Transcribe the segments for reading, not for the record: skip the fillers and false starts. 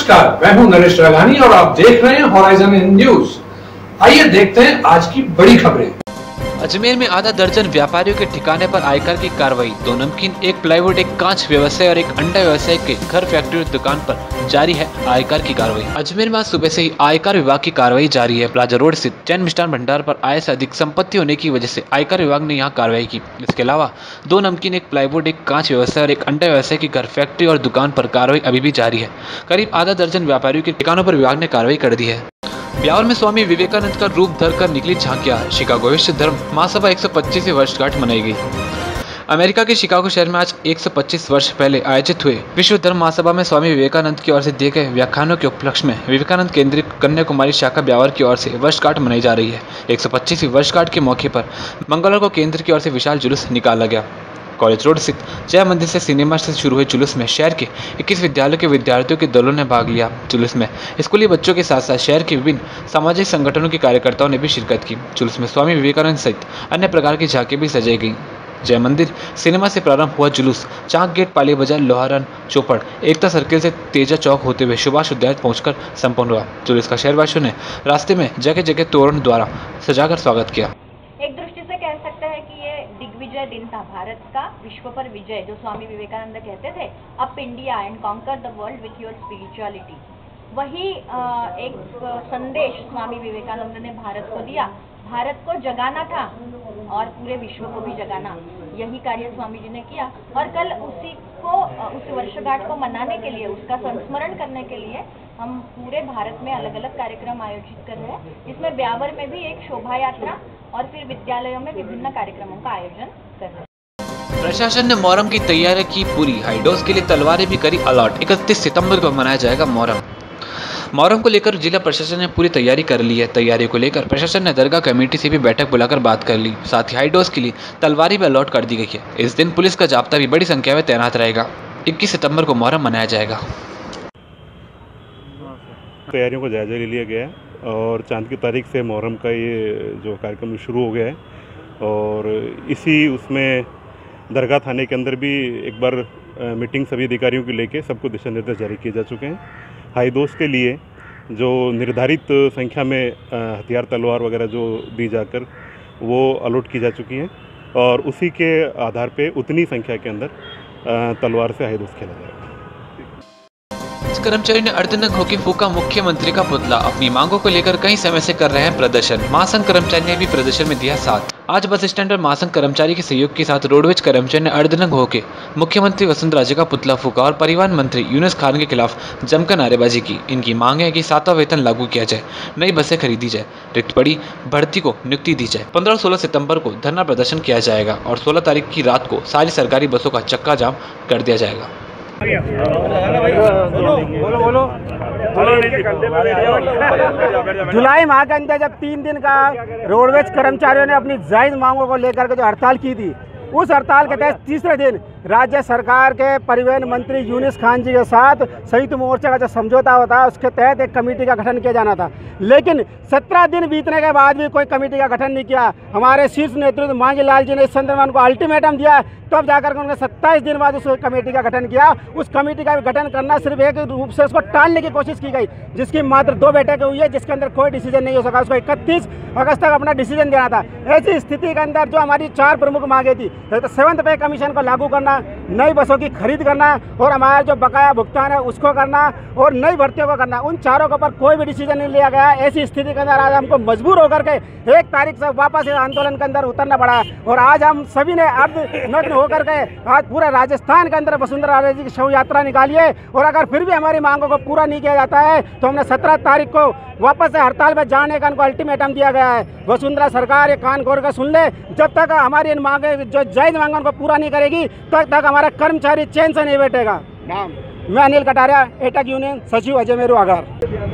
नमस्कार, मैं हूं नरेश राघानी और आप देख रहे हैं हॉराइजन न्यूज। आइए देखते हैं आज की बड़ी खबरें। अजमेर में आधा दर्जन व्यापारियों के ठिकाने पर आयकर की कार्रवाई। 2 नमकीन, 1 प्लाईवुड, 1 कांच व्यवसाय और 1 अंडा व्यवसाय के घर फैक्ट्री और दुकान पर जारी है आयकर की कार्रवाई। अजमेर में आज सुबह से ही आयकर विभाग की कार्रवाई जारी है। प्लाजा रोड स्थित जैन मिष्ठान भंडार पर आय से अधिक संपत्ति होने की वजह से आयकर विभाग ने यहाँ कार्रवाई की। इसके अलावा 2 नमकीन, 1 प्लाईवुड, 1 कांच व्यवसाय और 1 अंडा व्यवसाय की घर फैक्ट्री और दुकान पर कार्रवाई अभी भी जारी है। करीब आधा दर्जन व्यापारियों के ठिकानों पर विभाग ने कार्रवाई कर दी है। ब्यावर में स्वामी विवेकानंद का रूप धरकर निकली झांकियां। शिकागो विश्व धर्म महासभा 125वीं वर्षगांठ मनाई गई। अमेरिका के शिकागो शहर में आज 125 वर्ष पहले आयोजित हुए विश्व धर्म महासभा में स्वामी विवेकानंद की ओर से दिए गए व्याख्यानों के उपलक्ष्य में विवेकानंद केंद्रीय कन्याकुमारी शाखा ब्यावर की ओर से वर्षगांठ मनाई जा रही है। 125वीं वर्षगांठ के मौके पर मंगलवार को केंद्र की ओर से विशाल जुलूस निकाला गया। कॉलेज रोड स्थित जय मंदिर से सिनेमा से शुरू हुए जुलूस में शहर के 21 विद्यालयों के विद्यार्थियों के दलों ने भाग लिया। जुलूस में स्कूली बच्चों के साथ साथ शहर के विभिन्न सामाजिक संगठनों के कार्यकर्ताओं ने भी शिरकत की। जुलूस में स्वामी विवेकानंद सहित अन्य प्रकार की झांकियां भी सजाई गई। जय मंदिर सिनेमा से प्रारंभ हुआ जुलूस चाक गेट, पाली बाजार, लोहारन चौपड़, एकता सर्किल से तेजा चौक होते हुए सुभाष उद्यान पहुंचकर संपन्न हुआ। जुलूस का शहरवासियों ने रास्ते में जगह जगह तोरण द्वारा सजाकर स्वागत किया। एक दृष्टि से कह सकते हैं कि ये दिग्विजय दिन था भारत का, विश्व पर विजय, जो स्वामी विवेकानंद कहते थे, up India and conquer the world with your spirituality. वही एक संदेश स्वामी विवेकानंद ने भारत को दिया। भारत को जगाना था और पूरे विश्व को भी जगाना, यही कार्य स्वामी जी ने किया। और कल उस वर्षगांठ को मनाने के लिए, उसका संस्मरण करने के लिए हम पूरे भारत में अलग अलग कार्यक्रम आयोजित कर रहे हैं, जिसमें ब्यावर में भी एक शोभा यात्रा और फिर विद्यालयों में विभिन्न कार्यक्रमों का आयोजन कर रहे हैं। प्रशासन ने मोहर्रम की तैयारी की पूरी। हाईडोज के लिए तलवारें भी करी अलॉट। 31 सितंबर को मनाया जाएगा मोहर्रम। मोहर्रम को लेकर जिला प्रशासन ने पूरी तैयारी कर ली है। तैयारी को लेकर प्रशासन ने दरगाह कमेटी से भी बैठक बुलाकर बात कर ली। साथ ही हाईडोज के लिए तलवारें भी अलॉट कर दी गई है। इस दिन पुलिस का जाब्ता भी बड़ी संख्या में तैनात रहेगा। 21 सितंबर को मोहर्रम मनाया जाएगा। तैयारियों का जायजा ले लिया गया है और चांद की तारीख से मुहर्रम का ये जो कार्यक्रम शुरू हो गया है और उसमें दरगाह थाने के अंदर भी एक बार मीटिंग सभी अधिकारियों की लेके सबको दिशा निर्देश जारी किए जा चुके हैं। हाई दोस्त के लिए जो निर्धारित संख्या में हथियार, तलवार वगैरह जो दी जाकर वो अलॉट की जा चुकी हैं और उसी के आधार पे उतनी संख्या के अंदर तलवार से हाई दोस्त खेला जाएगा। कर्मचारी ने अर्धनग्न होकर फूका मुख्यमंत्री का पुतला। अपनी मांगों को लेकर कई समय से कर रहे हैं प्रदर्शन। महासंघ कर्मचारी ने भी प्रदर्शन में दिया साथ। आज बस स्टैंड पर महासंघ कर्मचारी के सहयोग के साथ रोडवेज कर्मचारी ने अर्धनग्न होकर मुख्यमंत्री वसुंधरा राजे का पुतला फूका और परिवहन मंत्री यूनुस खान के खिलाफ जमकर नारेबाजी की। इनकी मांग है कि 7वां वेतन लागू किया जाए, नई बसें खरीदी जाए, रिक्त पड़ी भर्ती को नियुक्ति दी जाए। 15 और 16 सितंबर को धरना प्रदर्शन किया जाएगा और 16 तारीख की रात को सारी सरकारी बसों का चक्का जाम कर दिया जाएगा। जुलाई माह के अंदर जब 3 दिन का रोडवेज कर्मचारियों ने अपनी जायज़ मांगों को लेकर के जो हड़ताल की थी, उस हड़ताल के तहत तीसरे दिन राज्य सरकार के परिवहन मंत्री यूनुस खान जी के साथ संयुक्त मोर्चा का जो समझौता होता है उसके तहत एक कमेटी का गठन किया जाना था। लेकिन 17 दिन बीतने के बाद भी कोई कमेटी का गठन नहीं किया। हमारे शीर्ष नेतृत्व मांझी लाल जी ने इस संदर्भ में उनको अल्टीमेटम दिया, तब जाकर उन्होंने 27 दिन बाद उस कमेटी का गठन किया। उस कमेटी का भी गठन करना सिर्फ एक रूप से उसको टालने की कोशिश की गई, जिसकी मात्र 2 बैठकें हुई है, जिसके अंदर कोई डिसीजन नहीं हो सका। उसको 31 अगस्त तक अपना डिसीजन देना था। ऐसी स्थिति के अंदर जो हमारी 4 प्रमुख मांगे थी, तो 7th पे कमीशन को लागू करना, नई बसों की खरीद करना और हमारा जो बकाया भुगतान है उसको करना और नई भर्तियों को करना, उन चारों के ऊपर कोई भी डिसीजन नहीं लिया गया। ऐसी स्थिति के अंदर आज हमको मजबूर होकर के 1 तारीख से वापस इस आंदोलन के अंदर उतरना पड़ा और आज हम सभी ने अर्धनग्न होकर के आज पूरे राजस्थान के अंदर वसुंधरा राजे जी की शव यात्रा निकाली है। और अगर फिर भी हमारी मांगों को पूरा नहीं किया जाता है तो हमने 17 तारीख को वापस से हड़ताल में जाने का उनको अल्टीमेटम दिया गया है। वसुंधरा सरकार ये कान खोल कर सुन ले, जब तक हमारी इन मांगे जो जायज मांगों को पूरा नहीं करेगी तब तक हमारा कर्मचारी चैन से नहीं बैठेगा। मैं अनिल कटारिया, एटक यूनियन सचिव, अजमेर आगार।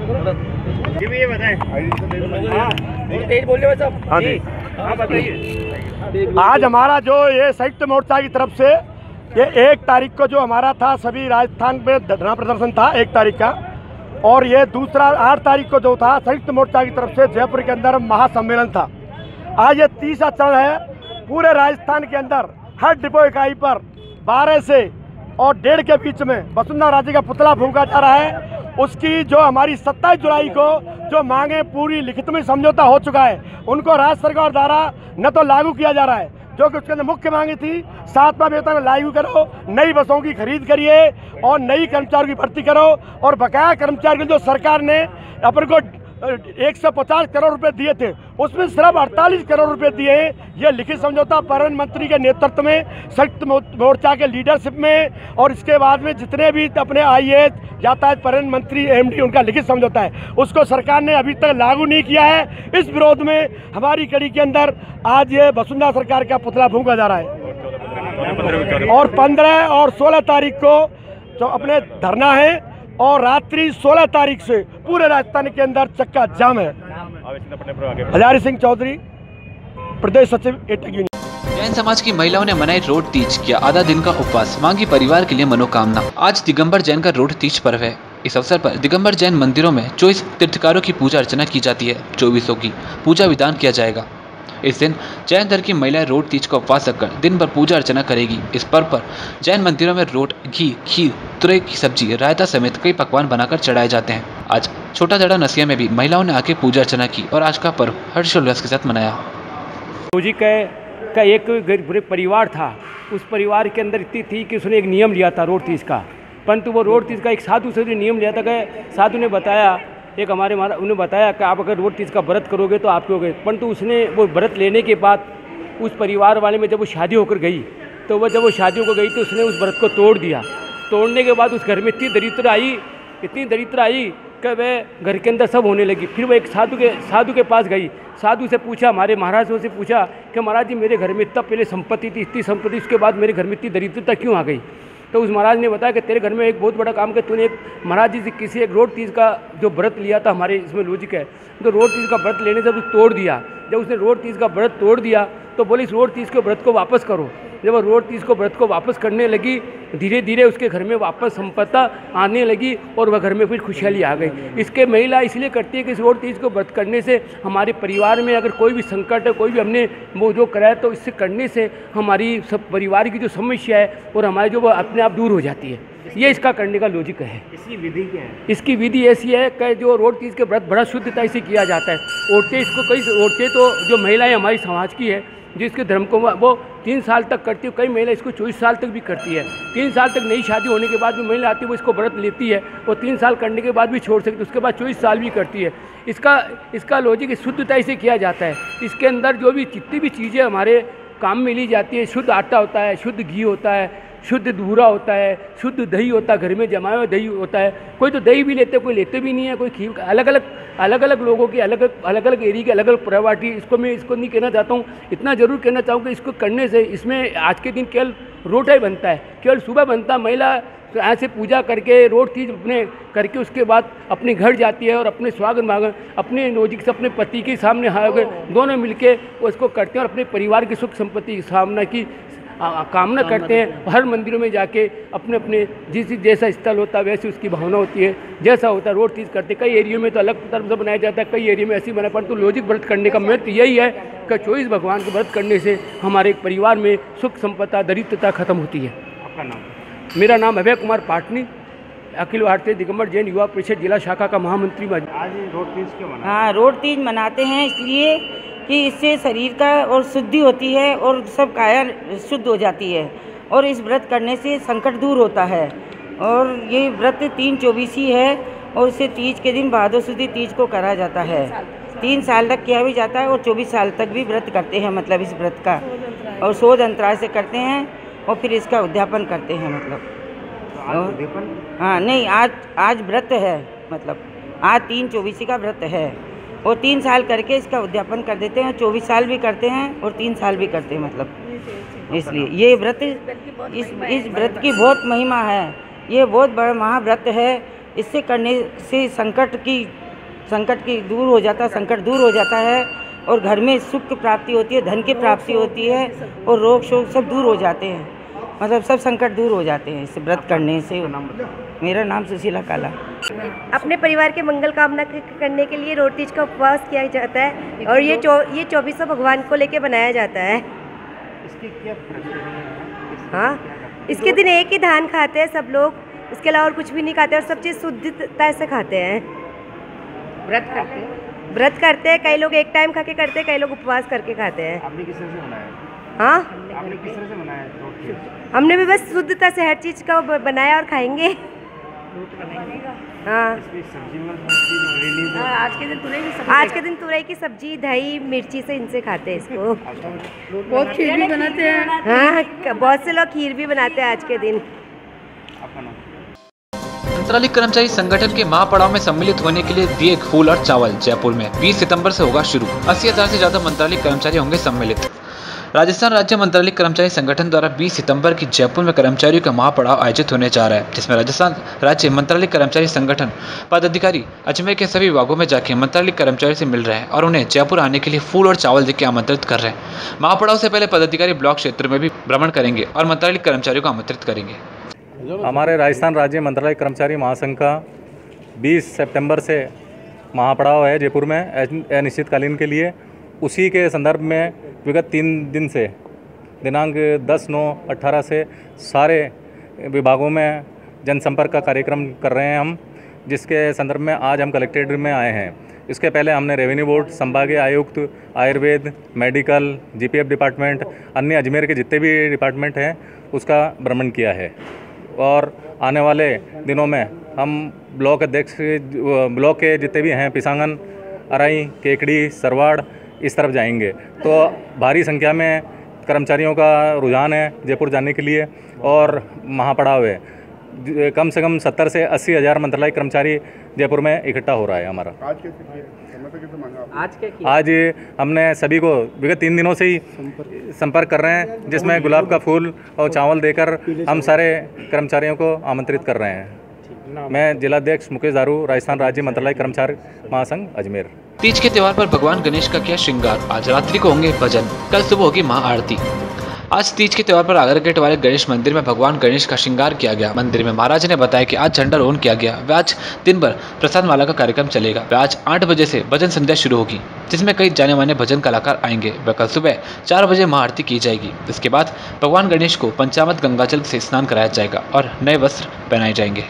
आज हमारा जो ये संयुक्त मोर्चा की तरफ से ये 1 तारीख को जो हमारा था, सभी राजस्थान में धरना प्रदर्शन था 1 तारीख का, और ये दूसरा 8 तारीख को जो था संयुक्त मोर्चा की तरफ से जयपुर के अंदर महासम्मेलन था। आज ये 30वां चरण है। पूरे राजस्थान के अंदर हर डिपो इकाई पर 12 से और 1.5 के बीच में वसुंधरा राजे का पुतला फूंका जा रहा है उसकी जो हमारी 27 जुलाई को जो मांगे पूरी लिखित में समझौता हो चुका है, उनको राज्य सरकार द्वारा न तो लागू किया जा रहा है, जो कि उसके अंदर मुख्य मांगी थी 7वां वेतन लागू करो, नई बसों की खरीद करिए और नई कर्मचारियों की भर्ती करो, और बकाया कर्मचारी जो सरकार ने अपन को 150 करोड़ रुपए दिए थे उसमें सिर्फ 48 करोड़ रुपए दिए हैं। ये लिखित समझौता परिवहन मंत्री के नेतृत्व में संयुक्त मोर्चा के लीडरशिप में और इसके बाद में जितने भी अपने IAS यातायात परिवहन मंत्री MD उनका लिखित समझौता है, उसको सरकार ने अभी तक लागू नहीं किया है। इस विरोध में हमारी कड़ी के अंदर आज ये वसुंधरा सरकार का पुतला फूंका जा रहा है और 15 और 16 तारीख को जो अपने धरना है और रात्रि 16 तारीख से पूरे राजस्थान के अंदर चक्का जाम है। हजारी सिंह चौधरी, प्रदेश सचिव एटेक यूनियन। जैन समाज की महिलाओं ने मनाई रोड तीज, किया आधा दिन का उपवास, मांगी परिवार के लिए मनोकामना। आज दिगंबर जैन का रोड तीज पर्व है। इस अवसर पर दिगंबर जैन मंदिरों में 24 तीर्थकारों की पूजा अर्चना की जाती है। 24 की पूजा विधान किया जाएगा। इस दिन जैन धर्म की महिलाएं रोड तीज का उपवास रखकर दिन भर पूजा अर्चना करेगी। इस पर्व पर जैन मंदिरों में रोट, घी, खीर, तुरई की सब्जी, रायता समेत कई पकवान बनाकर चढ़ाए जाते हैं। आज छोटा दड़ा नसिया में भी महिलाओं ने आके पूजा अर्चना की और आज का पर्व हर्षोल्लास के साथ मनाया। जी का एक परिवार था, उस परिवार के अंदर इतनी थी कि उसने एक नियम लिया था रोड तीज का, परंतु वो रोड तीज का एक साधु से नियम लिया था कि साधु ने बताया, एक हमारे उन्होंने बताया कि आप अगर रोड तीज का व्रत करोगे तो आपके होगे, परंतु उसने वो व्रत लेने के बाद उस परिवार वाले में जब वो शादी होकर गई तो वह जब वो शादी होकर गई तो उसने उस व्रत को तोड़ दिया। तोड़ने के बाद उस घर में इतनी दरिद्र आई कि वह घर के अंदर सब होने लगी। फिर वो एक साधु के पास गई, साधु से पूछा, हमारे महाराज से पूछा कि महाराज जी मेरे घर में इतना पहले संपत्ति थी, इतनी संपत्ति, उसके बाद मेरे घर में इतनी दरिद्रता क्यों आ गई? तो उस महाराज ने बताया कि तेरे घर में एक बहुत बड़ा काम कि तूने एक महाराज जी से किसी एक रोड तीज का जो व्रत लिया था, हमारे इसमें लॉजिक है, तो रोड तीज का व्रत लेने से उसने तोड़ दिया। जब उसने रोड तीज का व्रत तोड़ दिया तो बोले इस रोड तीज के व्रत को वापस करो। जब वो रोड तीज को व्रत को वापस करने लगी, धीरे धीरे उसके घर में वापस संपत्ता आने लगी और वह घर में फिर खुशहाली आ गई। इसके महिला इसलिए करती है कि इस रोड तीज को व्रत करने से हमारे परिवार में अगर कोई भी संकट है, कोई भी हमने वो जो कराया, तो इससे करने से हमारी सब परिवार की जो समस्या है और हमारी जो वो अपने आप दूर हो जाती है। ये इसका करने का लॉजिक है। इसकी विधि क्या है? इसकी विधि ऐसी है कि जो रोड तीज के व्रत बड़ा शुद्धता से किया जाता है। औरतें इसको कई औरतें तो जो महिलाएं हमारी समाज की है जिसके धर्म को वो 3 साल तक करती है, कई महिला इसको 24 साल तक भी करती है। 3 साल तक नई शादी होने के बाद भी महिला आती है वो इसको व्रत लेती है और 3 साल करने के बाद भी छोड़ सकती है, उसके बाद 24 साल भी करती है। इसका लॉजिक शुद्धता से किया जाता है। इसके अंदर जो भी जितनी भी चीज़ें हमारे काम में ली जाती है, शुद्ध आटा होता है, शुद्ध घी होता है, शुद्ध दूरा होता है, शुद्ध दही होता है, घर में जमाया हुआ दही होता है। कोई तो दही भी लेते हैं, कोई लेते भी नहीं है, कोई खीर। अलग अलग लोगों की अलग अलग एरिया की अलग अलग प्रायोरिटी। मैं इसको नहीं कहना चाहता हूँ, इतना ज़रूर कहना चाहूँ कि इसको करने से इसमें आज के दिन केवल रोटा ही बनता है, केवल सुबह बनता है। महिला यहाँ से पूजा करके रोड तीज अपने करके उसके बाद अपने घर जाती है और अपने स्वागत मांग अपने नोजिक से अपने पति के सामने दोनों मिलके उसको करते हैं और अपने परिवार की सुख संपत्ति की सामना की कामना करते हैं। हर मंदिरों में जाके अपने अपने जैसा स्थल होता है वैसी उसकी भावना होती है, जैसा होता है रोड तीज करते। कई एरियो में तो अलग तरफ से बनाया जाता है, कई एरिया में ऐसी बना, परंतु लॉजिक व्रत करने का महत्व यही है कि 24 भगवान के व्रत करने से हमारे परिवार में सुख संपदा दरिद्रता खत्म होती है। आपका नाम? मेरा नाम अभय कुमार पाटनी, अखिल भारतीय दिगंबर जैन युवा परिषद जिला शाखा का महामंत्री। आज रोड तीज क्यों मनाते हैं? हाँ, रोड तीज मनाते हैं इसलिए कि इससे शरीर का और शुद्धि होती है और सब काया शुद्ध हो जाती है और इस व्रत करने से संकट दूर होता है। और ये व्रत 3/24 है और इसे तीज के दिन भादो सुदी तीज को करा जाता है। 3 साल तक किया भी जाता है और 24 साल तक भी व्रत करते हैं, मतलब इस व्रत का, और 100 अंतराल से करते हैं और फिर इसका उद्यापन करते हैं। मतलब हाँ नहीं, आज व्रत है, मतलब आज 3/24 का व्रत है और 3 साल करके इसका उद्यापन कर देते हैं। 24 साल भी करते हैं और 3 साल भी करते हैं, मतलब इसलिए ये व्रत इस व्रत की बहुत महिमा है। ये बहुत बड़ा महाव्रत है। इससे करने से संकट की दूर हो जाता है, संकट दूर हो जाता है और घर में सुख की प्राप्ति होती है, धन की प्राप्ति होती है और रोग शोक सब दूर हो जाते हैं, मतलब सब संकट दूर हो जाते हैं इस व्रत करने से। मेरा नाम सुशीला काला। अपने परिवार के मंगल कामना करने के लिए रोड तीज का उपवास किया जाता है और ये 24 भगवान को लेके बनाया जाता है। इसकी क्या? हाँ, इसके दिन एक ही धान खाते हैं सब लोग उसके अलावा और कुछ भी नहीं खाते और सब चीज़ शुद्धता से खाते हैं। व्रत करते हैं? व्रत करते हैं, कई लोग एक टाइम खा के करते हैं, कई लोग उपवास करके खाते हैं। आपने किस तरह से बनाया? हाँ, आपने किस तरह से बनाया? हमने भी बस शुद्धता से हर चीज़ का बनाया और खाएंगे। हाँ, आज के दिन तुरई की सब्जी, आज के दिन तुरई की सब्जी, दही, मिर्ची से इनसे खाते हैं इसको। बहुत खीर भी बनाते हैं। हाँ, बहुत से लोग खीर भी बनाते हैं आज के दिन। मंत्रालय कर्मचारी संगठन के महापड़ाव में सम्मिलित होने के लिए दिए फूल और चावल। जयपुर में 20 सितंबर से होगा शुरू। 80,000 से ज्यादा मंत्रालय कर्मचारी होंगे सम्मिलित। राजस्थान राज्य मंत्रालय कर्मचारी संगठन द्वारा 20 सितंबर की जयपुर में कर्मचारियों का महापड़ाव आयोजित होने जा रहा है, जिसमें राजस्थान राज्य मंत्रालय कर्मचारी संगठन पदाधिकारी अजमेर के सभी विभागों में जाकर मंत्रालय कर्मचारी से मिल रहे हैं और उन्हें जयपुर आने के लिए फूल और चावल देकर आमंत्रित कर रहे हैं। महापड़ाव से पहले पदाधिकारी ब्लॉक क्षेत्र में भी भ्रमण करेंगे और मंत्रालय कर्मचारियों को आमंत्रित करेंगे। हमारे राजस्थान राज्य मंत्रालय कर्मचारी महासंघ का 20 सितंबर से महापड़ाव है जयपुर में अनिश्चितकालीन के लिए। उसी के संदर्भ में विगत 3 दिन से दिनांक 10/9/18 से सारे विभागों में जनसंपर्क का कार्यक्रम कर रहे हैं हम, जिसके संदर्भ में आज हम कलेक्ट्रेट में आए हैं। इसके पहले हमने रेवेन्यू बोर्ड, संभागीय आयुक्त, आयुर्वेद, मेडिकल, जीपीएफ डिपार्टमेंट, अन्य अजमेर के जितने भी डिपार्टमेंट हैं उसका भ्रमण किया है और आने वाले दिनों में हम ब्लॉक अध्यक्ष, ब्लॉक के जितने भी हैं, पिसांगन, अराई, केकड़ी, सरवाड़, इस तरफ जाएंगे। तो भारी संख्या में कर्मचारियों का रुझान है जयपुर जाने के लिए और महापड़ाव है। कम से कम 70 से 80 हज़ार मंत्रालय कर्मचारी जयपुर में इकट्ठा हो रहा है हमारा। आज हमने सभी को विगत 3 दिनों से ही संपर्क कर रहे हैं, जिसमें गुलाब का फूल और चावल देकर हम सारे कर्मचारियों को आमंत्रित कर रहे हैं। मैं जिलाध्यक्ष मुकेश दारू, राजस्थान राज्य मंत्रालय कर्मचारी महासंघ अजमेर। तीज के त्योहार पर भगवान गणेश का किया श्रृंगार। आज रात्रि को होंगे भजन, कल सुबह होगी महाआरती। आज तीज के त्योहार पर आगरा गेट वाले गणेश मंदिर में भगवान गणेश का श्रृंगार किया गया। मंदिर में महाराज ने बताया कि आज झंडारोहण किया गया। वे आज दिन भर प्रसाद माला का कार्यक्रम चलेगा। वे आज 8 बजे से भजन संध्या शुरू होगी, जिसमें कई जाने माने भजन कलाकार आएंगे। वे कल सुबह 4 बजे महाआरती की जाएगी। इसके बाद भगवान गणेश को पंचामृत गंगाजल से स्नान कराया जाएगा और नए वस्त्र पहनाए जाएंगे।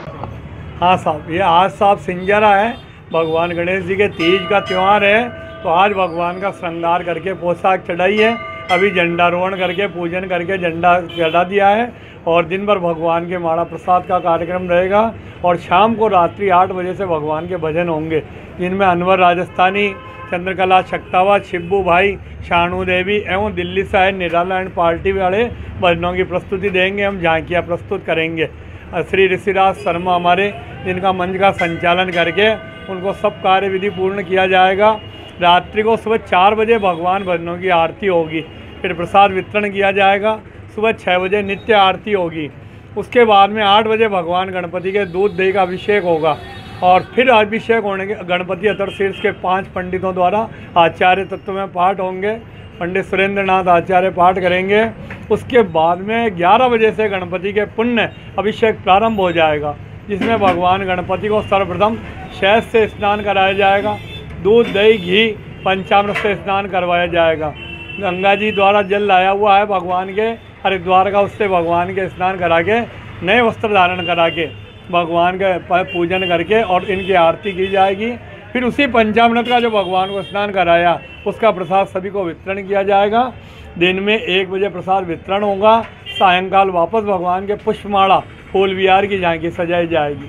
हाँ साहब, ये आज साहब सिंजारा है, भगवान गणेश जी के तीज का त्यौहार है। तो आज भगवान का श्रृंगार करके पोशाक चढ़ाई है, अभी झंडारोहण करके पूजन करके झंडा चढ़ा दिया है और दिन भर भगवान के माड़ा प्रसाद का कार्यक्रम रहेगा और शाम को रात्रि 8 बजे से भगवान के भजन होंगे, जिनमें अनवर राजस्थानी, चंद्रकला शक्तावत, शिब्बू भाई, शानू देवी एवं दिल्ली से आए निराला एंड पार्टी वाले भजनों की प्रस्तुति देंगे। हम झांकियाँ प्रस्तुत करेंगे। श्री ऋषिराज शर्मा हमारे, जिनका मंच का संचालन करके उनको सब कार्य विधि पूर्ण किया जाएगा। रात्रि को सुबह 4 बजे भगवान भजनों की आरती होगी, फिर प्रसाद वितरण किया जाएगा। सुबह 6 बजे नित्य आरती होगी। उसके बाद में 8 बजे भगवान गणपति के दूध दही का अभिषेक होगा और फिर अभिषेक होने के गणपति अतरशीर्ष के 5 पंडितों द्वारा आचार्य तत्व में पाठ होंगे। पंडित सुरेंद्र नाथ आचार्य पाठ करेंगे। उसके बाद में 11 बजे से गणपति के पुण्य अभिषेक प्रारंभ हो जाएगा, जिसमें भगवान गणपति को सर्वप्रथम शहद से स्नान कराया जाएगा, दूध दही घी पंचामृत से स्नान करवाया जाएगा। गंगा जी द्वारा जल लाया हुआ है भगवान के हरिद्वार का, उससे भगवान के स्नान करा के नए वस्त्र धारण करा के भगवान के पूजन करके और इनकी आरती की जाएगी। फिर उसी पंचामृत का जो भगवान को स्नान कराया उसका प्रसाद सभी को वितरण किया जाएगा। दिन में 1 बजे प्रसाद वितरण होगा। सायंकाल वापस भगवान के पुष्पमाला फूल विहार की झांकी सजाई जाएगी।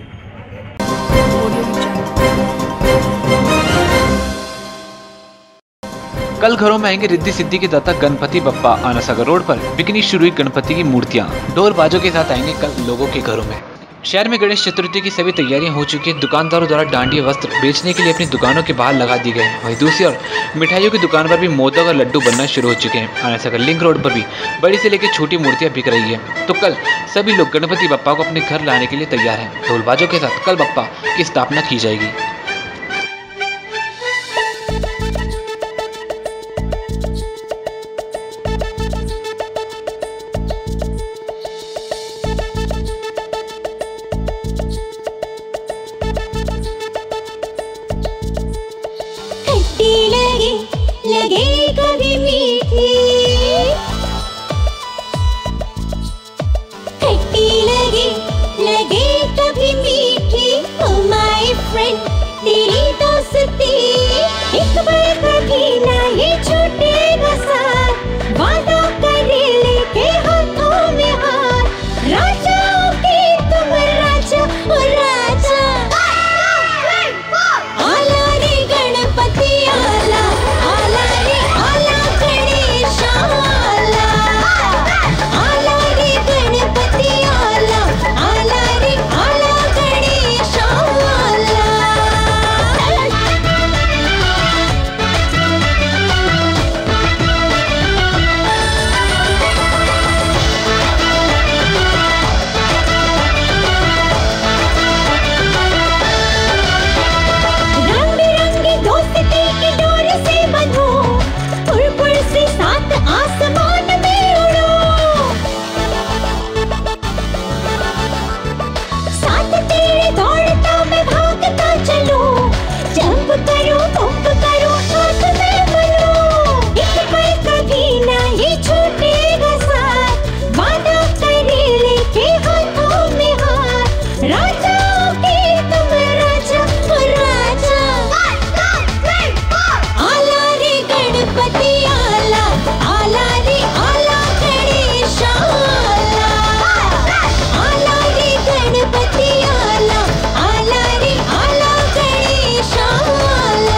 कल घरों में आएंगे रिद्धि सिद्धि के दाता गणपति बप्पा। आनासागर रोड पर बिकनी शुरू हुई गणपति की मूर्तियां ढोल बाजों के साथ आएंगे कल लोगों के घरों में। शहर में गणेश चतुर्थी की सभी तैयारियां हो चुकी है। दुकानदारों द्वारा डांडिया वस्त्र बेचने के लिए अपनी दुकानों के बाहर लगा दी गए हैं। वहीं दूसरी ओर मिठाइयों की दुकान पर भी मोदक और लड्डू बनना शुरू हो चुके हैं। आनासागर लिंक रोड पर भी बड़ी से लेकर छोटी मूर्तियां बिक रही है। तो कल सभी लोग गणपति बप्पा को अपने घर लाने के लिए तैयार हैं। ढोल बाजों के साथ कल बप्पा की स्थापना की जाएगी। लगे कभी मीठी, खट्टी लगे एक बार कभी ना ये छूटेगा साथ, वादा करे लेके हाथों में हाथ, राजाओं के तुम राजा ओ राजा। आला रे गणपति आला, आला रे आला गणेश आला, आला रे गणपति आला, आला रे आला गणेश आला। रंग बिरंगी दोस्ती की डोर से बंधो, पुर से साथ आसमान में उड़ो, साथ तेरे दौड़ता मैं भागता चलो, जंप करो पंप करो हाथ में मलो, एक पल कभी ना ये छूटेगा साथ, वादा करे लेके हाथों में हाथ, राजाओं के तुम राजा ओ राजा। आला रे गणपति आला, आला रे आला गणेश आला, आला रे गणपति आला, आला रे आला गणेश आला।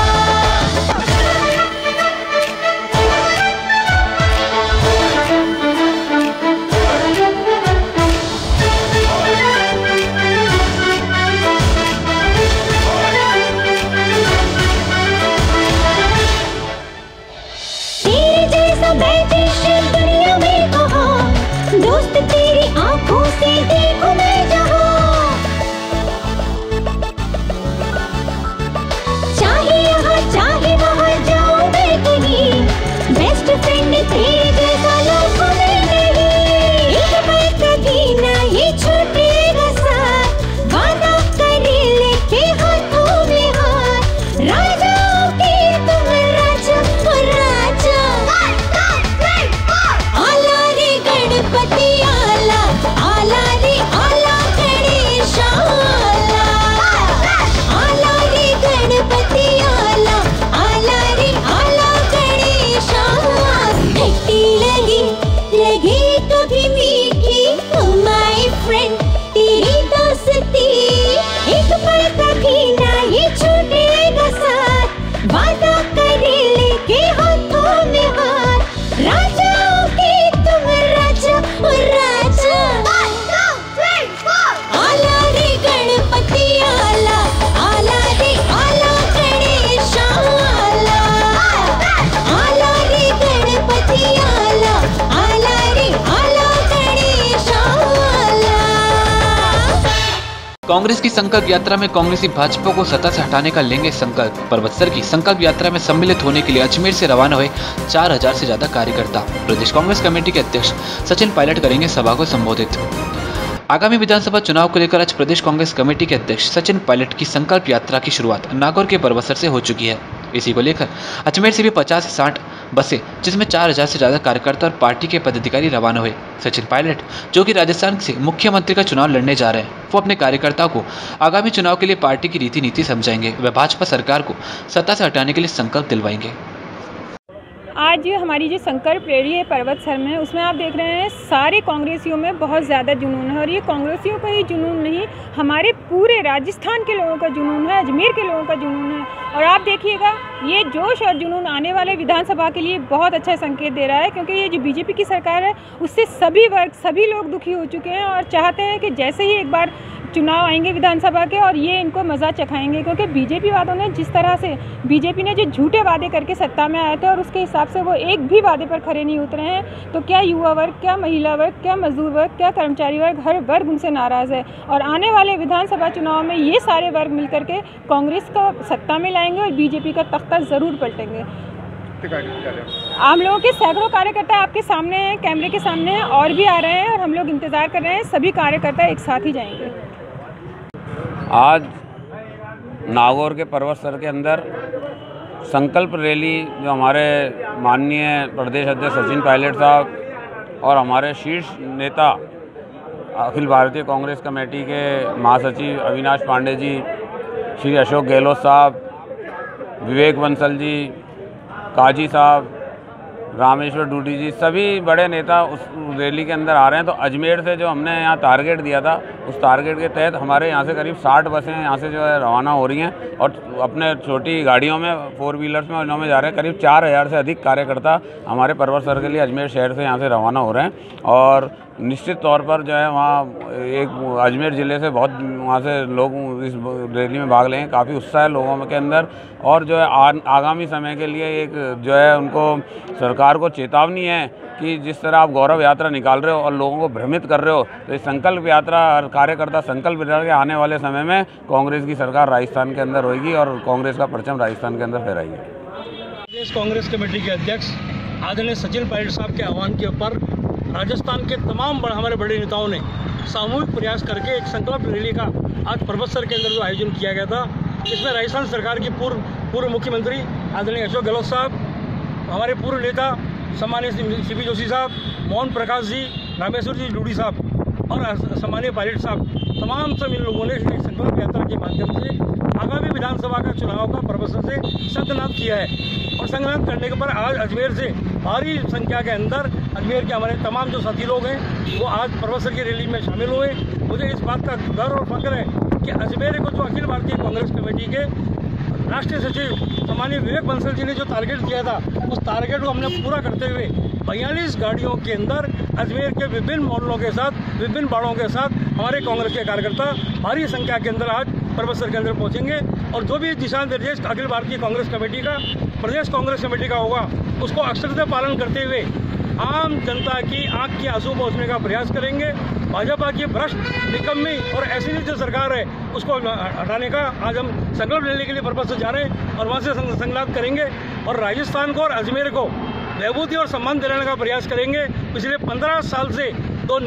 तेरे जैसा बैठेश दुनिया में कहाँ, दोस्त तेरी आंखों से देखूं मैं जहाँ, चाहे यहाँ चाहे वहाँ जाऊं मैं कहीं, बेस्ट फ्रेंड तेरे जैसा लाखों में नहीं, एक पल कभी ना ये छूटेगा साथ, वादा करे लेके हाथों में हाथ, राजाओं के तुम राजा ओ राजा। आला रे गणपति आला, आला रे आला गणेश आला, आला रे गणपति आला, आला रे आला गणेश आला। खट्टी लगी लगे कभी मीठी, ओ माय फ्रेंड तेरी दोस्ती, एक पल कभी ना ये छूटेगा साथ, वादा करे लेके हाथों में हाथ, राजाओं के तुम राजा ओ राजा। आला रे गणपति आला, आला रे आला गणेश आला, आला रे गणपति आला, आला रे आला गणेश आला। कांग्रेस की संकल्प यात्रा में कांग्रेसी भाजपा को सत्ता से हटाने का लेंगे संकल्प। पर्वतसर की संकल्प यात्रा में सम्मिलित होने के लिए अजमेर से रवाना हुए 4000 से ज्यादा कार्यकर्ता। प्रदेश कांग्रेस कमेटी के अध्यक्ष सचिन पायलट करेंगे सभा को संबोधित। आगामी विधानसभा चुनाव को लेकर आज प्रदेश कांग्रेस कमेटी के अध्यक्ष सचिन पायलट की संकल्प यात्रा की शुरुआत नागौर के पर्वतसर से हो चुकी है। इसी को लेकर अजमेर से भी 50 से 60 बसें, जिसमें 4000 से ज्यादा कार्यकर्ता और पार्टी के पदाधिकारी रवाना हुए। सचिन पायलट, जो कि राजस्थान से मुख्यमंत्री का चुनाव लड़ने जा रहे हैं, वो अपने कार्यकर्ताओं को आगामी चुनाव के लिए पार्टी की रीति नीति समझाएंगे। वे भाजपा सरकार को सत्ता से हटाने के लिए संकल्प दिलवाएंगे। आज हमारी जो संकल्प रैली है पर्वतसर में, उसमें आप देख रहे हैं सारे कांग्रेसियों में बहुत ज़्यादा जुनून है, और ये कांग्रेसियों का ही जुनून नहीं, हमारे पूरे राजस्थान के लोगों का जुनून है, अजमेर के लोगों का जुनून है। और आप देखिएगा ये जोश और जुनून आने वाले विधानसभा के लिए बहुत अच्छा संकेत दे रहा है, क्योंकि ये जो बीजेपी की सरकार है उससे सभी वर्ग, सभी लोग दुखी हो चुके हैं और चाहते हैं कि जैसे ही एक बार चुनाव आएंगे विधानसभा के और ये इनको मज़ा चखाएंगे, क्योंकि बीजेपी वालों ने जिस तरह से बीजेपी ने जो झूठे वादे करके सत्ता में आए थे और उसके हिसाब से वो एक भी वादे पर खरे नहीं उतरे हैं, तो क्या युवा वर्ग, क्या महिला वर्ग, क्या मजदूर वर्ग, क्या कर्मचारी वर्ग, हर वर्ग उनसे नाराज़ है। और आने वाले विधानसभा चुनाव में ये सारे वर्ग मिलकर के कांग्रेस को सत्ता में लाएंगे और बीजेपी का तख्ता ज़रूर पलटेंगे। हम लोगों के सैकड़ों कार्यकर्ता आपके सामने हैं, कैमरे के सामने हैं, और भी आ रहे हैं और हम लोग इंतज़ार कर रहे हैं, सभी कार्यकर्ता एक साथ ही जाएंगे। आज नागौर के पर्वतसर के अंदर संकल्प रैली जो हमारे माननीय प्रदेश अध्यक्ष सचिन पायलट साहब और हमारे शीर्ष नेता अखिल भारतीय कांग्रेस कमेटी के महासचिव अविनाश पांडे जी, श्री अशोक गहलोत साहब, विवेक बंसल जी, काजी साहब, रामेश्वर डूडी जी, सभी बड़े नेता उस रैली के अंदर आ रहे हैं। तो अजमेर से जो हमने यहाँ टारगेट दिया था, उस टारगेट के तहत हमारे यहाँ से करीब 60 बसें यहाँ से जो है रवाना हो रही हैं और अपने छोटी गाड़ियों में, 4 व्हीलर्स में उन्होंने जा रहे हैं। करीब 4000 से अधिक कार्यकर्ता हमारे पर्वत सर के लिए अजमेर शहर से यहाँ से रवाना हो रहे हैं। और निश्चित तौर पर जो है वहाँ एक अजमेर ज़िले से बहुत वहाँ से लोग इस रैली में भाग लेंगे। काफ़ी उत्साह है लोगों के अंदर और जो है आगामी समय के लिए एक जो है उनको सरकार को चेतावनी है कि जिस तरह आप गौरव यात्रा निकाल रहे हो और लोगों को भ्रमित कर रहे हो, तो इस संकल्प यात्रा कार्यकर्ता संकल्प यात्रा के आने वाले समय में कांग्रेस की सरकार राजस्थान के अंदर होगी और कांग्रेस का परचम राजस्थान के अंदर फहराएगी। प्रदेश कांग्रेस कमेटी के अध्यक्ष आदरणीय सचिन पायलट साहब के आह्वान के ऊपर राजस्थान के तमाम हमारे बड़े नेताओं ने सामूहिक प्रयास करके एक संकल्प रैली का आज पर्वतसर के अंदर जो आयोजन किया गया था, इसमें राजस्थान सरकार की पूर्व मुख्यमंत्री आदरणीय अशोक गहलोत साहब, हमारे पूर्व नेता सम्मानीय सीपी जोशी साहब, मोहन प्रकाश जी, रामेश्वर जी डूडी साहब और सम्मानीय पायलट साहब, तमाम सब इन लोगों ने संकल्प यात्रा के माध्यम से आगामी विधानसभा का चुनाव का पर्वतसर से संघनाद किया है। और संघनाद करने के पर आज अजमेर से भारी संख्या के अंदर अजमेर के हमारे तमाम जो साथी लोग हैं वो आज पर्वतसर की रैली में शामिल हुए। मुझे इस बात का गर्व और फख्र है कि अजमेर को जो अखिल भारतीय कांग्रेस कमेटी के राष्ट्रीय सचिव सम्मानीय विवेक बंसल जी ने जो टारगेट किया था, उस टारगेट को हमने पूरा करते हुए 42 गाड़ियों के अंदर अजमेर के विभिन्न मोहल्लों के साथ, विभिन्न बाड़ों के साथ हमारे कांग्रेस के कार्यकर्ता भारी संख्या के अंदर आज पर्वतसर के अंदर पहुंचेंगे और जो भी दिशा निर्देश अखिल भारतीय कांग्रेस कमेटी का, प्रदेश कांग्रेस कमेटी का होगा, उसको अक्षरशः पालन करते हुए आम जनता की आंख की आंसू पहुँचने का प्रयास करेंगे। भाजपा की भ्रष्ट, निकम्मी और ऐसी जो सरकार है उसको हटाने का आज हम संकल्प लेने के लिए पर्वतसर जा रहे हैं और वहाँ से संकल्प करेंगे और राजस्थान को और अजमेर को विभूति और सम्मान दिलाने का प्रयास करेंगे। पिछले 15 साल से दो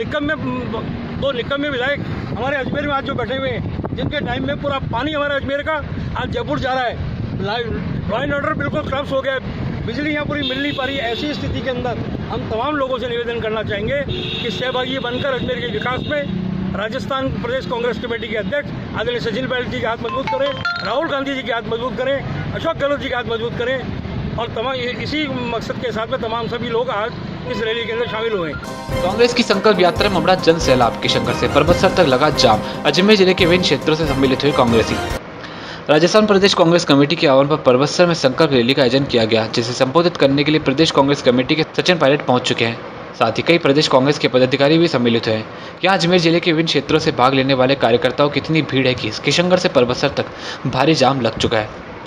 निकम्मे विधायक हमारे अजमेर में आज जो बैठे हुए हैं, जिनके टाइम में पूरा पानी हमारे अजमेर का आज जयपुर जा रहा है, लॉ एंड ऑर्डर बिल्कुल क्रप्स हो गया है, बिजली यहाँ पूरी मिल नहीं पा रही। ऐसी स्थिति के अंदर हम तमाम लोगों से निवेदन करना चाहेंगे कि सहभागी बनकर अजमेर के विकास में राजस्थान प्रदेश कांग्रेस कमेटी के अध्यक्ष आदरणीय सचिन पायलट जी के हाथ मजबूत करें, राहुल गांधी जी के हाथ मजबूत करें, अशोक गहलोत जी के हाथ मजबूत करें और तमाम इसी मकसद के साथ में तमाम सभी लोग आज इस रैली के अंदर शामिल हुए। कांग्रेस की संकल्प यात्रा में उमड़ा जन सैलाब। किशनगढ़ से पर्वतसर तक लगा जाम। अजमेर जिले के विभिन्न क्षेत्रों से सम्मिलित हुए कांग्रेसी। राजस्थान प्रदेश कांग्रेस कमेटी के आह्वान पर पर्वतसर में संकल्प रैली का आयोजन किया गया, जिसे संबोधित करने के लिए प्रदेश कांग्रेस कमेटी के सचिन पायलट पहुंच चुके हैं। साथ ही कई प्रदेश कांग्रेस के पदाधिकारी भी सम्मिलित हुए हैं। यहाँ अजमेर जिले के विभिन्न क्षेत्रों से भाग लेने वाले कार्यकर्ताओं की इतनी भीड़ है कि किशनगढ़ से पर्वतसर तक भारी जाम लग चुका है।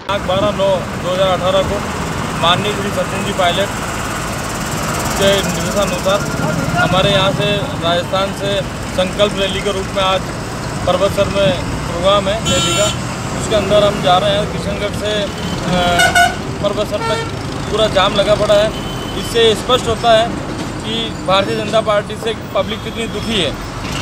12/9/2018 को माननीय श्री सचिन जी पायलट के निर्देशानुसार हमारे यहाँ से राजस्थान से संकल्प रैली के रूप में आज पर्वतसर में प्रोग्राम है रैली का। उसके अंदर हम जा रहे हैं। किशनगढ़ से पर्वतसर तक पूरा जाम लगा पड़ा है। इससे स्पष्ट होता है कि भारतीय जनता पार्टी से पब्लिक कितनी दुखी है।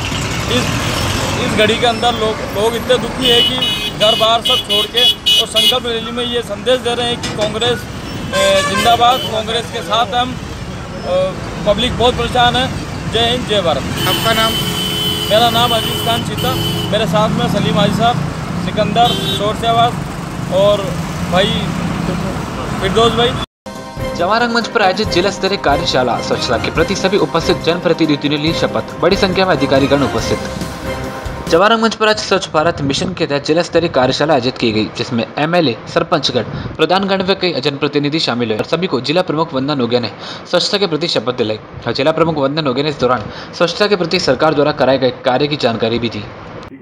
इस घड़ी के अंदर लोग इतने दुखी है कि घर बार सब छोड़ के और संकल्प रैली में ये संदेश दे रहे हैं कि कांग्रेस जिंदाबाद, कांग्रेस के साथ हम। पब्लिक बहुत परेशान है। जय हिंद, जय भारत। आपका नाम? मेरा नाम अजीज खान चीता, मेरे साथ में सलीम हाजी साहब, सिकंदर, शोर शहबाज और भाई फिरदौस भाई। जवारंग मंच पर आयोजित जिला स्तरीय कार्यशाला स्वच्छता के प्रति सभी उपस्थित जनप्रतिनिधियों ने ली शपथ। बड़ी संख्या में अधिकारीगण उपस्थित। जवारंग मंच पर आज स्वच्छ भारत मिशन के तहत जिला स्तरीय कार्यशाला आयोजित की गई, जिसमें एमएलए, सरपंचगण, प्रधानगण व कई जनप्रतिनिधि शामिल हुए और सभी को जिला प्रमुख वंदना नोगिया ने स्वच्छता के प्रति शपथ दिलाई। और जिला प्रमुख वंदना नोगिया ने इस दौरान स्वच्छता के प्रति सरकार द्वारा कराए गए कार्य की जानकारी भी दी।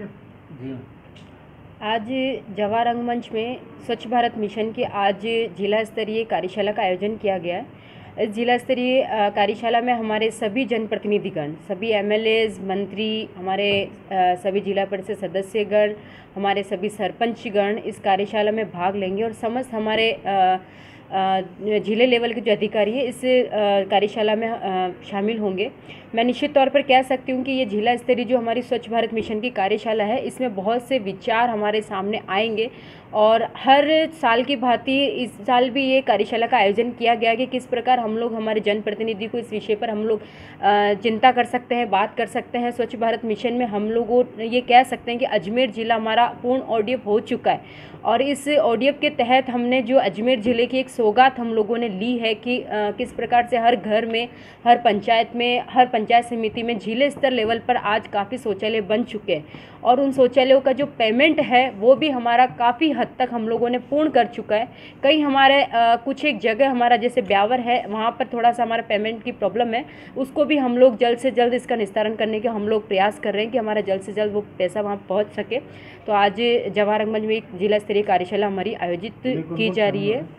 आज जवारंग मंच में स्वच्छ भारत मिशन की आज जिला स्तरीय कार्यशाला का आयोजन किया गया। इस जिला स्तरीय कार्यशाला में हमारे सभी जनप्रतिनिधिगण, सभी एमएलएज, मंत्री, हमारे सभी जिला परिषद सदस्यगण, हमारे सभी सरपंचगण इस कार्यशाला में भाग लेंगे और समस्त हमारे जिले लेवल के जो अधिकारी हैं इस कार्यशाला में शामिल होंगे। मैं निश्चित तौर पर कह सकती हूँ कि ये जिला स्तरीय जो हमारी स्वच्छ भारत मिशन की कार्यशाला है, इसमें बहुत से विचार हमारे सामने आएंगे और हर साल की भांति इस साल भी ये कार्यशाला का आयोजन किया गया कि किस प्रकार हम लोग हमारे जनप्रतिनिधि को इस विषय पर हम लोग चिंता कर सकते हैं, बात कर सकते हैं। स्वच्छ भारत मिशन में हम लोगों ये कह सकते हैं कि अजमेर ज़िला हमारा पूर्ण ऑडियप हो चुका है और इस ऑडियप के तहत हमने जो अजमेर ज़िले की एक सौगात हम लोगों ने ली है कि किस प्रकार से हर घर में, हर पंचायत में, हर पंचायत समिति में जिले स्तर लेवल पर आज काफ़ी शौचालय बन चुके हैं और उन शौचालयों का जो पेमेंट है वो भी हमारा काफ़ी हद तक हम लोगों ने पूर्ण कर चुका है। कई हमारे कुछ एक जगह हमारा जैसे ब्यावर है, वहाँ पर थोड़ा सा हमारा पेमेंट की प्रॉब्लम है, उसको भी हम लोग जल्द से जल्द इसका निस्तारण करने के हम लोग प्रयास कर रहे हैं कि हमारा जल्द से जल्द वो पैसा वहाँ पहुँच सके। तो आज जवाहर रंगमंच में एक जिला स्तरीय कार्यशाला हमारी आयोजित की जा रही है।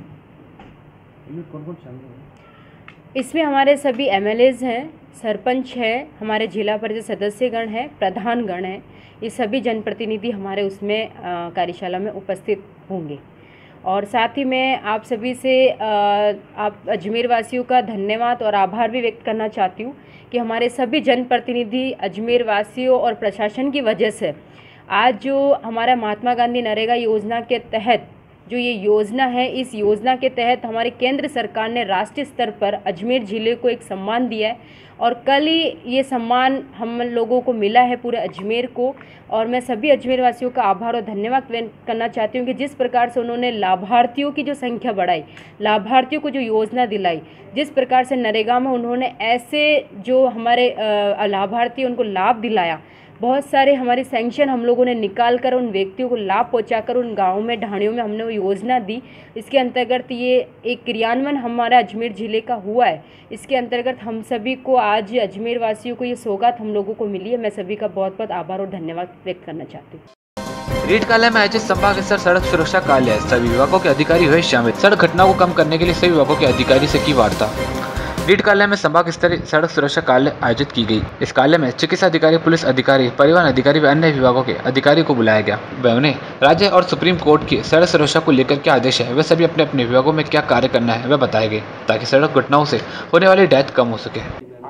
इसमें हमारे सभी MLAs हैं, सरपंच है, हमारे जिला परिषद सदस्यगण हैं, प्रधानगण हैं, ये सभी जनप्रतिनिधि हमारे उसमें कार्यशाला में उपस्थित होंगे। और साथ ही मैं आप सभी से आप अजमेर वासियों का धन्यवाद और आभार भी व्यक्त करना चाहती हूँ कि हमारे सभी जनप्रतिनिधि अजमेर वासियों और प्रशासन की वजह से आज जो हमारा महात्मा गांधी नरेगा योजना के तहत जो ये योजना है, इस योजना के तहत हमारे केंद्र सरकार ने राष्ट्रीय स्तर पर अजमेर ज़िले को एक सम्मान दिया है और कल ही ये सम्मान हम लोगों को मिला है पूरे अजमेर को। और मैं सभी अजमेर वासियों का आभार और धन्यवाद व्यक्त करना चाहती हूँ कि जिस प्रकार से उन्होंने लाभार्थियों की जो संख्या बढ़ाई, लाभार्थियों को जो योजना दिलाई, जिस प्रकार से नरेगा में उन्होंने ऐसे जो हमारे लाभार्थी उनको लाभ दिलाया, बहुत सारे हमारी सैंक्शन हम लोगों ने निकाल कर उन व्यक्तियों को लाभ पहुंचाकर उन गाँवों में, ढाणियों में हमने वो योजना दी। इसके अंतर्गत ये एक क्रियान्वयन हमारा अजमेर ज़िले का हुआ है। इसके अंतर्गत हम सभी को आज अजमेर वासियों को ये सौगात हम लोगों को मिली है। मैं सभी का बहुत बहुत आभार और धन्यवाद व्यक्त करना चाहती हूँ। रीट कार्यालय में आयोजित संभाग स्तर सड़क सुरक्षा कार्य, सभी विभागों के अधिकारी हुए शामिल। सड़क घटनाओं को कम करने के लिए सभी विभागों के अधिकारी से की वार्ता। रीट कार्यालय में संभाग स्तरीय सड़क सुरक्षा कार्य आयोजित की गई। इस कार्य में चिकित्सा अधिकारी, पुलिस अधिकारी, परिवहन अधिकारी व अन्य विभागों के अधिकारी को बुलाया गया। वह उन्हें राज्य और सुप्रीम कोर्ट की सड़क सुरक्षा को लेकर क्या आदेश है, वे सभी अपने अपने विभागों में क्या कार्य करना है वह बताए गए ताकि सड़क घटनाओं से होने वाली डेथ कम हो सके।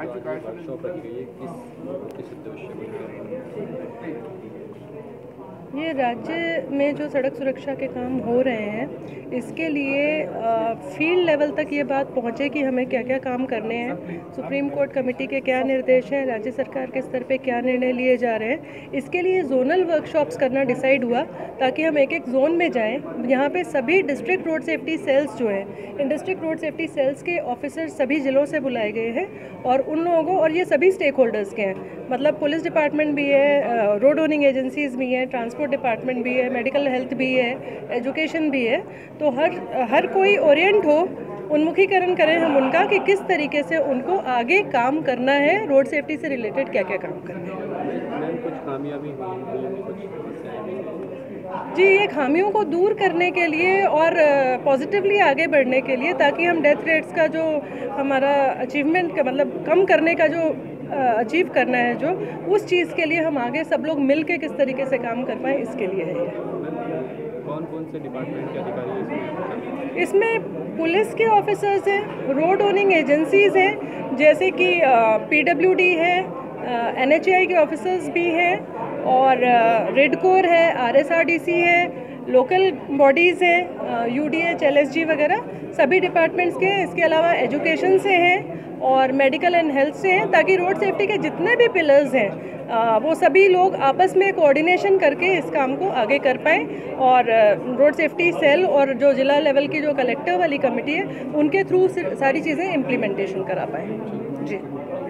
ये राज्य में जो सड़क सुरक्षा के काम हो रहे हैं, इसके लिए फील्ड लेवल तक ये बात पहुँचे कि हमें क्या क्या काम करने हैं, सुप्रीम कोर्ट कमेटी के क्या निर्देश हैं, राज्य सरकार के स्तर पे क्या निर्णय लिए जा रहे हैं। इसके लिए जोनल वर्कशॉप्स करना डिसाइड हुआ ताकि हम एक एक जोन में जाएं। यहाँ पे सभी डिस्ट्रिक्ट रोड सेफ्टी सेल्स जो हैं, इन डिस्ट्रिक्ट रोड सेफ्टी सेल्स के ऑफिसर्स सभी ज़िलों से बुलाए गए हैं और उन लोगों को, और ये सभी स्टेक होल्डर्स के हैं, मतलब पुलिस डिपार्टमेंट भी है, रोड ओनिंग एजेंसीज भी हैं, ट्रांसपोर्ट डिपार्टमेंट भी है, मेडिकल हेल्थ भी है, एजुकेशन भी है। तो हर कोई ओरिएंट हो, उन्मुखीकरण करें हम उनका कि किस तरीके से उनको आगे काम करना है, रोड सेफ्टी से रिलेटेड क्या क्या काम करना है। कुछ कामयाबी जी, ये खामियों को दूर करने के लिए और पॉजिटिवली आगे बढ़ने के लिए, ताकि हम डेथ रेट्स का जो हमारा अचीवमेंट का मतलब कम करने का जो अचीव करना है, जो उस चीज़ के लिए हम आगे सब लोग मिल के किस तरीके से काम कर पाएँ, इसके लिए है। कौन कौन से डिपार्टमेंट के अधिकारी इसमें पुलिस के ऑफिसर्स हैं, रोड ओनिंग एजेंसीज हैं जैसे कि PWD है, NHAI के ऑफिसर्स भी हैं और रेड कोर है, RSRDC है, लोकल बॉडीज़ हैं, UDH, LSG वगैरह सभी डिपार्टमेंट्स के। इसके अलावा एजुकेशन से हैं और मेडिकल एंड हेल्थ से हैं, ताकि रोड सेफ्टी के जितने भी पिलर्स हैं वो सभी लोग आपस में कोऑर्डिनेशन करके इस काम को आगे कर पाएँ और रोड सेफ्टी सेल और जो जिला लेवल की जो कलेक्टर वाली कमेटी है उनके थ्रू सारी चीज़ें इम्प्लीमेंटेशन करा पाएँ। जी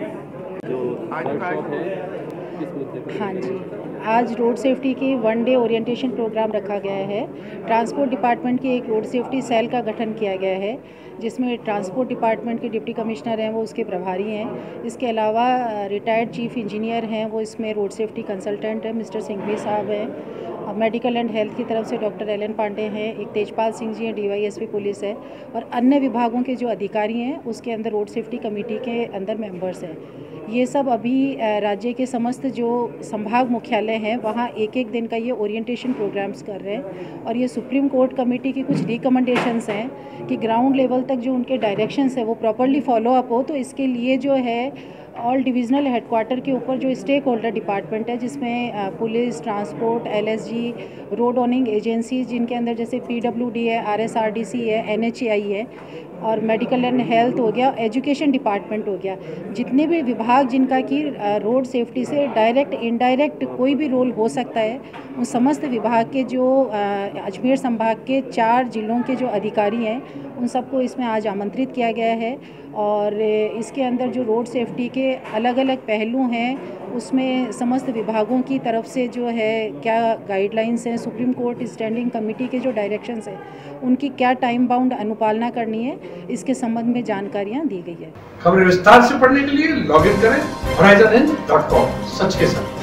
हाँ जी, आज रोड सेफ्टी की 1 डे ओरिएंटेशन प्रोग्राम रखा गया है। ट्रांसपोर्ट डिपार्टमेंट की एक रोड सेफ्टी सेल का गठन किया गया है, जिसमें ट्रांसपोर्ट डिपार्टमेंट के डिप्टी कमिश्नर हैं, वो उसके प्रभारी हैं। इसके अलावा रिटायर्ड चीफ इंजीनियर हैं, वो इसमें रोड सेफ्टी कंसल्टेंट हैं, मिस्टर सिंघवी साहब हैं। मेडिकल एंड हेल्थ की तरफ से डॉक्टर एलन पांडे हैं, एक तेजपाल सिंह जी हैं, DYSP पुलिस है, और अन्य विभागों के जो अधिकारी हैं उसके अंदर रोड सेफ्टी कमेटी के अंदर मेंबर्स हैं। ये सब अभी राज्य के समस्त जो संभाग मुख्यालय हैं वहाँ एक एक दिन का ये ओरिएंटेशन प्रोग्राम्स कर रहे हैं, और ये सुप्रीम कोर्ट कमेटी की कुछ रिकमेंडेशंस हैं कि ग्राउंड लेवल तक जो उनके डायरेक्शंस है वो प्रॉपर्ली फॉलो अप हो। तो इसके लिए जो है ऑल डिविजनल हेडक्वार्टर के ऊपर जो स्टेक होल्डर डिपार्टमेंट है, जिसमें police, transport, LSG, road owning agency, जिनके अंदर जैसे PWD है, RSRDC है, NHAI है, और मेडिकल एंड हेल्थ हो गया, एजुकेशन डिपार्टमेंट हो गया, जितने भी विभाग जिनका कि रोड सेफ्टी से डायरेक्ट इनडायरेक्ट कोई भी रोल हो सकता है, उन समस्त विभाग के जो अजमेर संभाग के 4 जिलों के जो अधिकारी हैं उन सबको इसमें आज आमंत्रित किया गया है। और इसके अंदर जो रोड सेफ्टी के अलग अलग पहलू हैं उसमें समस्त विभागों की तरफ से जो है क्या गाइडलाइंस हैं, सुप्रीम कोर्ट स्टैंडिंग कमेटी के जो डायरेक्शंस हैं उनकी क्या टाइम बाउंड अनुपालना करनी है, इसके संबंध में जानकारियाँ दी गई है। खबरें विस्तार से पढ़ने के लिए लॉगिन करें horizonn.com, सच के साथ।